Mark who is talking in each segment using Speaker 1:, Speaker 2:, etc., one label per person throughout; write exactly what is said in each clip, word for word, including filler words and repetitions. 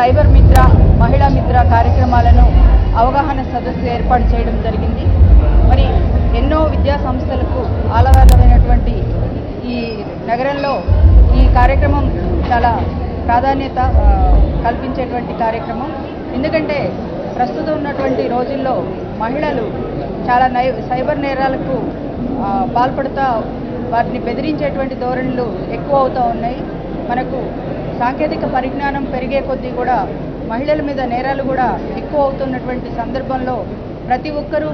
Speaker 1: Cyber మిత్ర, మహిళా మిత్ర కార్యక్రమాలను అవగాహన సదస్సు ఏర్పాటు చేయడం జరిగింది. మరి ఎన్నో విద్యా సంస్థలకు ఆలవాలమైనటువంటి ఈ నగరంలో ఈ కార్యక్రమం చాలా ప్రాధాన్యత కల్పించేటువంటి కార్యక్రమం. ఎందుకంటే ప్రస్తుతం ఉన్నటువంటి రోజుల్లో మహిళలు చాలా నై సైబర్ నేరాలకు పాల్పడుతూ వాటిని బెదిరించేటువంటి ధోరణులు ఎక్కువ అవుతూ ఉన్నాయి. మనకు సాంకేతిక పరిజ్ఞానం పెరిగే కొద్దీ కూడా మహిళల మీద నేరాలు కూడా ఎక్కువ అవుతున్నటువంటి సందర్భంలో ప్రతి ఒక్కరూ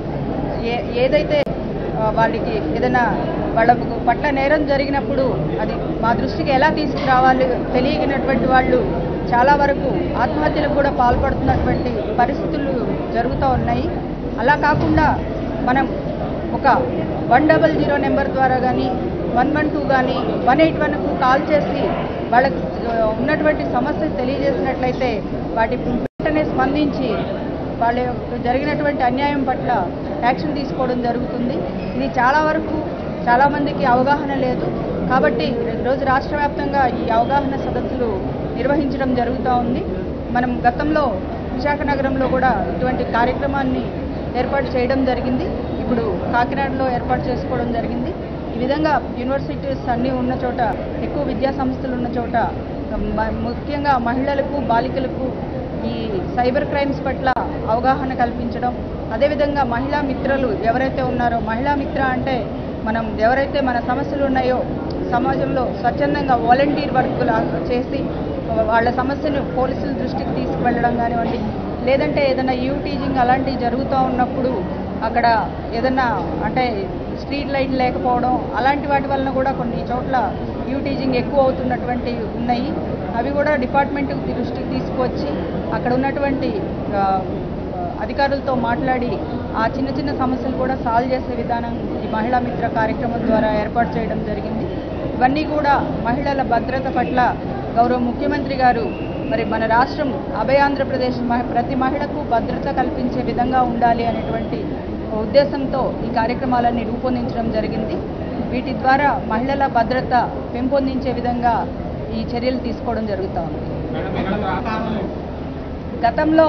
Speaker 1: ఏ ఏదైతే వాళ్ళకి ఏదైనా వాళ్ళ పట్ల నేరం జరిగినప్పుడు అది మా దృష్టికి ఎలా తీసుకురావాలి తెలియనటువంటి వాళ్ళు చాలా వరకు ఆత్మహత్యలకు కూడా పాల్పడుతున్నటువంటి పరిస్థితులు జరుగుతూ ఉన్నాయి. అలా కాకుండా మనం ఒక వన్ డబల్ జీరో నెంబర్ ద్వారా కానీ వన్ వన్ టూ కానీ వన్ ఎయిట్ వన్కు కాల్ చేసి వాళ్ళకు ఉన్నటువంటి సమస్య తెలియజేసినట్లయితే వాటి వెంటనే స్పందించి వాళ్ళ జరిగినటువంటి అన్యాయం పట్ల యాక్షన్ తీసుకోవడం జరుగుతుంది. ఇది చాలా వరకు చాలామందికి అవగాహన లేదు. కాబట్టి ఈరోజు రాష్ట్ర వ్యాప్తంగా ఈ అవగాహన సదస్సులు నిర్వహించడం జరుగుతూ ఉంది. మనం గతంలో విశాఖ నగరంలో కూడా ఇటువంటి కార్యక్రమాన్ని ఏర్పాటు చేయడం జరిగింది. ఇప్పుడు కాకినాడలో ఏర్పాటు చేసుకోవడం జరిగింది. ఈ విధంగా యూనివర్సిటీస్ అన్నీ ఉన్న చోట, ఎక్కువ విద్యా సంస్థలు ఉన్న చోట ముఖ్యంగా మహిళలకు, బాలికలకు ఈ సైబర్ క్రైమ్స్ పట్ల అవగాహన కల్పించడం, అదేవిధంగా మహిళా మిత్రలు ఎవరైతే ఉన్నారో, మహిళా మిత్ర అంటే మనం ఎవరైతే మన సమస్యలు ఉన్నాయో సమాజంలో స్వచ్ఛందంగా వాలంటీర్ వర్క్ చేసి వాళ్ళ సమస్యను పోలీసుల దృష్టికి తీసుకువెళ్ళడం కానివ్వండి, లేదంటే ఏదైనా యూ టీజింగ్ అలాంటివి జరుగుతూ ఉన్నప్పుడు అక్కడ ఏదన్నా అంటే స్ట్రీట్ లైట్ లేకపోవడం అలాంటి వాటి వలన కూడా కొన్ని చోట్ల యూ టీజింగ్ ఎక్కువ అవుతున్నటువంటి ఉన్నాయి. అవి కూడా డిపార్ట్మెంట్ దృష్టికి తీసుకువచ్చి అక్కడ ఉన్నటువంటి అధికారులతో మాట్లాడి ఆ చిన్న చిన్న సమస్యలు కూడా సాల్వ్ చేసే విధానం ఈ మహిళా మిత్ర కార్యక్రమం ద్వారా ఏర్పాటు చేయడం జరిగింది. ఇవన్నీ కూడా మహిళల భద్రత పట్ల గౌరవ ముఖ్యమంత్రి గారు మరి మన రాష్ట్రం అభయాంధ్రప్రదేశ్ ప్రతి మహిళకు భద్రత కల్పించే విధంగా ఉండాలి అనేటువంటి ఉద్దేశంతో ఈ కార్యక్రమాలన్నీ రూపొందించడం జరిగింది. వీటి ద్వారా మహిళల భద్రత పెంపొందించే విధంగా ఈ చర్యలు తీసుకోవడం జరుగుతూ ఉంది. గతంలో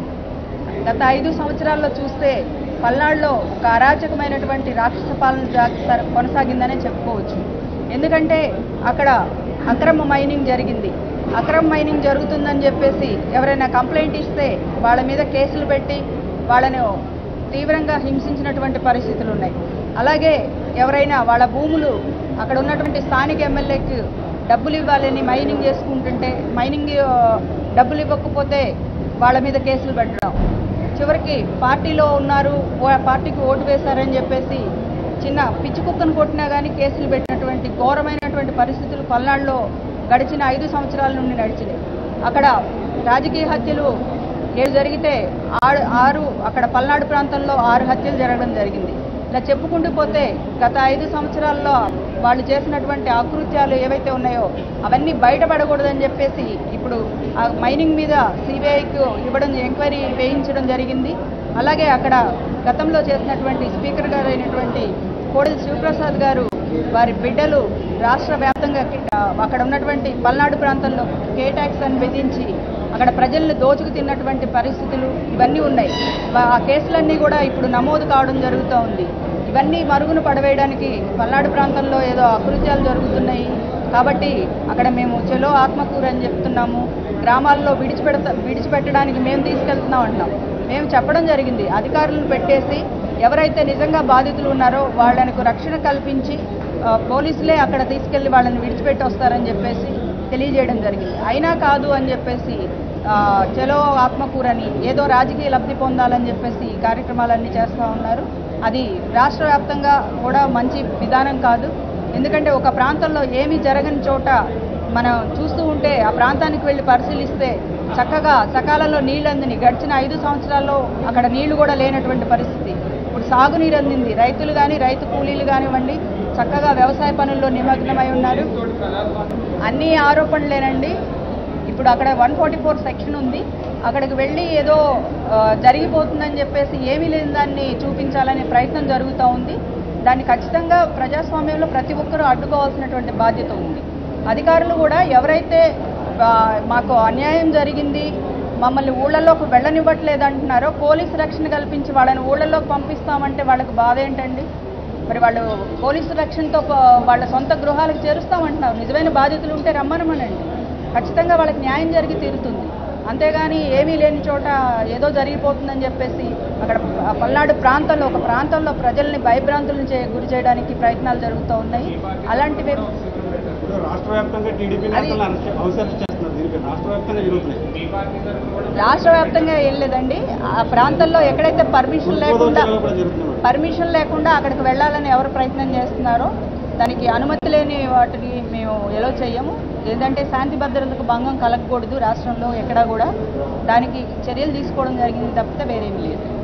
Speaker 1: గత ఐదు సంవత్సరాల్లో చూస్తే పల్నాడులో ఒక అరాచకమైనటువంటి రాక్షస పాలన కొనసాగిందనే చెప్పుకోవచ్చు. ఎందుకంటే అక్కడ అక్రమ మైనింగ్ జరిగింది. అక్రమ మైనింగ్ జరుగుతుందని చెప్పేసి ఎవరైనా కంప్లైంట్ ఇస్తే వాళ్ళ మీద కేసులు పెట్టి వాళ్ళను తీవ్రంగా హింసించినటువంటి పరిస్థితులు ఉన్నాయి. అలాగే ఎవరైనా వాళ్ళ భూములు అక్కడ ఉన్నటువంటి స్థానిక ఎమ్మెల్యేకి డబ్బులు ఇవ్వాలని మైనింగ్ చేసుకుంటుంటే మైనింగ్ డబ్బులు ఇవ్వకపోతే వాళ్ళ మీద కేసులు పెట్టడం, చివరికి పార్టీలో ఉన్నారు పార్టీకి ఓటు వేశారని చెప్పేసి చిన్న పిచ్చి కుక్కను కొట్టినా కానీ కేసులు పెట్టినటువంటి ఘోరమైనటువంటి పరిస్థితులు పల్నాడులో గడిచిన ఐదు సంవత్సరాల నుండి నడిచినాయి. అక్కడ రాజకీయ హత్యలు ఏడు జరిగితే ఆరు ఆరు అక్కడ పల్నాడు ప్రాంతంలో ఆరు హత్యలు జరగడం జరిగింది. ఇలా చెప్పుకుంటూ పోతే గత ఐదు సంవత్సరాల్లో వాళ్ళు చేసినటువంటి ఆకృత్యాలు ఏవైతే ఉన్నాయో అవన్నీ బయటపడకూడదని చెప్పేసి ఇప్పుడు ఆ మైనింగ్ మీద సిబిఐకి ఇవ్వడం, ఎంక్వైరీ వేయించడం జరిగింది. అలాగే అక్కడ గతంలో చేసినటువంటి స్పీకర్ గారు అయినటువంటి కోడెల శివప్రసాద్ గారు వారి బిడ్డలు రాష్ట్ర వ్యాప్తంగా అక్కడ ఉన్నటువంటి పల్నాడు ప్రాంతంలో కే ట్యాక్స్ అని విధించి అక్కడ ప్రజలను దోచుకు తిన్నటువంటి పరిస్థితులు ఇవన్నీ ఉన్నాయి. ఆ కేసులన్నీ కూడా ఇప్పుడు నమోదు కావడం జరుగుతూ ఉంది. ఇవన్నీ మరుగున పడవేయడానికి పల్నాడు ప్రాంతంలో ఏదో అకృత్యాలు జరుగుతున్నాయి కాబట్టి అక్కడ మేము చెలో ఆత్మకూరు అని చెప్తున్నాము, గ్రామాల్లో విడిచిపెడతా విడిచిపెట్టడానికి మేము తీసుకెళ్తున్నాం అంటున్నాం. మేము చెప్పడం జరిగింది, అధికారులను పెట్టేసి ఎవరైతే నిజంగా బాధితులు ఉన్నారో వాళ్ళకు రక్షణ కల్పించి పోలీసులే అక్కడ తీసుకెళ్లి వాళ్ళని విడిచిపెట్టి వస్తారని చెప్పేసి తెలియజేయడం జరిగింది. అయినా కాదు అని చెప్పేసి చలో ఆత్మకూరని ఏదో రాజకీయ లబ్ధి పొందాలని చెప్పేసి ఈ కార్యక్రమాలన్నీ చేస్తూ ఉన్నారు. అది రాష్ట్ర వ్యాప్తంగా కూడా మంచి విధానం కాదు. ఎందుకంటే ఒక ప్రాంతంలో ఏమీ జరగని చోట మనం చూస్తూ ఉంటే ఆ ప్రాంతానికి వెళ్ళి పరిశీలిస్తే చక్కగా సకాలంలో నీళ్ళు అందిని గడిచిన ఐదు సంవత్సరాల్లో అక్కడ నీళ్లు కూడా లేనటువంటి పరిస్థితి. ఇప్పుడు సాగునీరు అందింది. రైతులు కానీ రైతు కూలీలు కానివ్వండి చక్కగా వ్యవసాయ పనుల్లో నిమగ్నమై ఉన్నారు. అన్ని ఆరోపణలేనండి. ఇప్పుడు అక్కడ వన్ ఫార్టీ ఫోర్ సెక్షన్ ఉంది. అక్కడికి వెళ్ళి ఏదో జరిగిపోతుందని చెప్పేసి ఏమీ లేని దాన్ని చూపించాలనే ప్రయత్నం జరుగుతూ ఉంది. దాన్ని ఖచ్చితంగా ప్రజాస్వామ్యంలో ప్రతి ఒక్కరూ అడ్డుకోవాల్సినటువంటి బాధ్యత ఉంది. అధికారులు కూడా ఎవరైతే మాకు అన్యాయం జరిగింది, మమ్మల్ని ఊళ్ళలోకి వెళ్ళనివ్వట్లేదు అంటున్నారో, పోలీసు రక్షణ కల్పించి వాళ్ళని ఊళ్ళలోకి పంపిస్తామంటే వాళ్ళకి బాధ ఏంటండి? మరి వాళ్ళు పోలీసు రక్షణతో వాళ్ళ సొంత గృహాలకు చేరుస్తామంటున్నారు. నిజమైన బాధితులు ఉంటే రమ్మనమనండి, ఖచ్చితంగా వాళ్ళకి న్యాయం జరిగి తీరుతుంది. అంతేగాని ఏమీ లేని చోట ఏదో జరిగిపోతుందని చెప్పేసి అక్కడ పల్నాడు ప్రాంతంలో ఒక ప్రాంతంలో ప్రజల్ని భయభ్రాంతులను చే గురి చేయడానికి ప్రయత్నాలు జరుగుతూ ఉన్నాయి. అలాంటివి రాష్ట్ర వ్యాప్తంగా ఏం లేదండి. ఆ ప్రాంతంలో ఎక్కడైతే పర్మిషన్ లేకుండా పర్మిషన్ లేకుండా అక్కడికి వెళ్ళాలని ఎవరు ప్రయత్నం చేస్తున్నారో దానికి అనుమతి లేని వాటిని మేము ఎలో చేయము. ఏంటంటే శాంతి భద్రతకు భంగం కలగకూడదు రాష్ట్రంలో ఎక్కడా కూడా, దానికి చర్యలు తీసుకోవడం జరిగింది తప్పితే వేరేమీ లేదు.